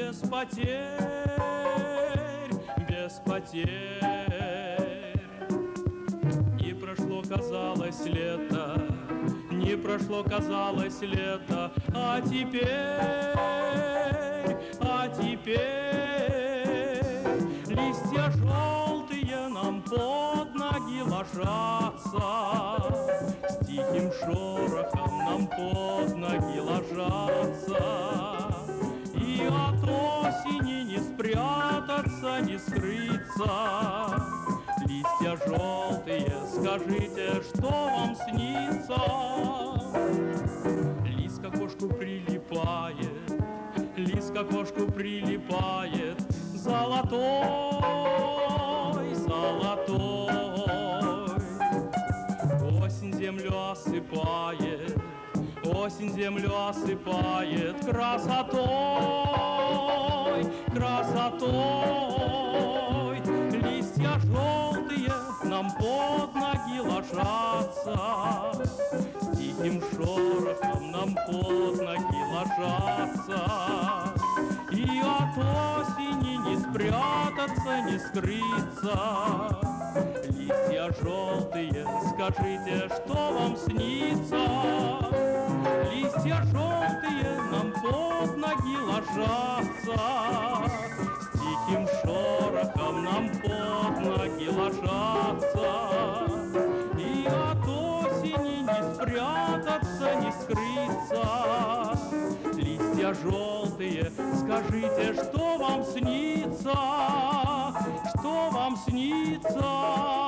без потерь, без потерь. Не прошло, казалось, лето, не прошло, казалось, лето, а теперь листья желтые нам под ноги ложатся, с тихим шорохом нам под ноги ложатся. И от осени не спрятаться, не скрыться. Листья желтые, скажите, что вам снится? Лист к окошку прилипает, лист к окошку прилипает, золотой, золотой. Осень землю осыпает, осень землю осыпает красотой, красотой. Листья желтые нам под ноги ложатся, с тихим шорохом нам под ноги ложатся. И от осени не спрятаться, не скрыться. Листья желтые, скажите, что вам снится? Листья желтые нам под ноги ложатся, с тихим шорохом нам под ноги ложатся. И от осени не спрятаться, не скрыться. Листья желтые, скажите, что вам снится? Что вам снится?